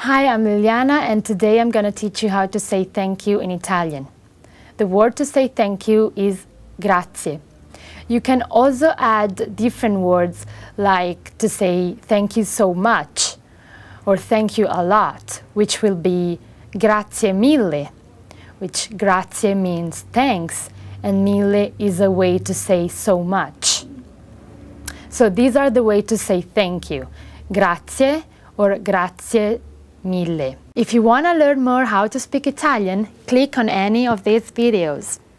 Hi, I'm Liliana and today I'm going to teach you how to say thank you in Italian. The word to say thank you is grazie. You can also add different words like to say thank you so much or thank you a lot, which will be grazie mille, which grazie means thanks and mille is a way to say so much. So these are the way to say thank you, grazie or grazie mille. If you want to learn more how to speak Italian, click on any of these videos.